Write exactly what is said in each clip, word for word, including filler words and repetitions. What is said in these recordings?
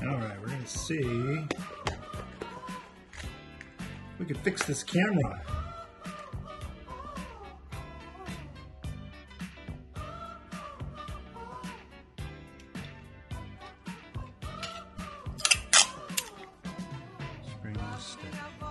Alright, we're gonna see if we can fix this camera. Spring is steady.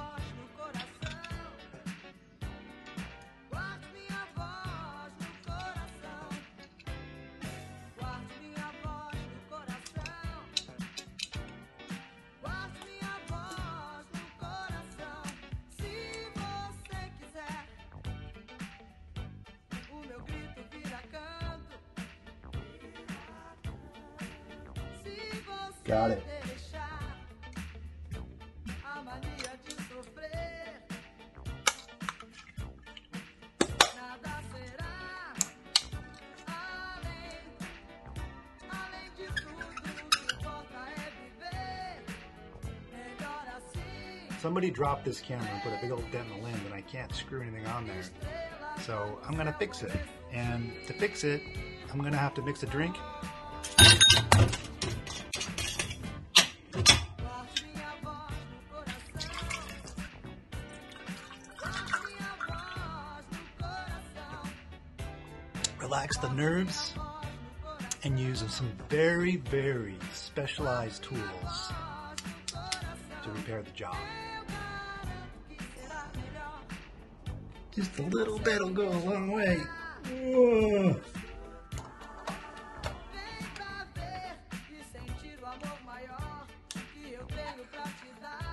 Got it. Somebody dropped this camera and put a big old dent in the lens, and I can't screw anything on there. So I'm gonna fix it. And to fix it, I'm gonna have to mix a drink. Relax the nerves and use some very, very specialized tools to repair the job. Just a little bit will go a long way. Whoa. Vem pra ver e sentir o amor maior que eu tenho pra te dar.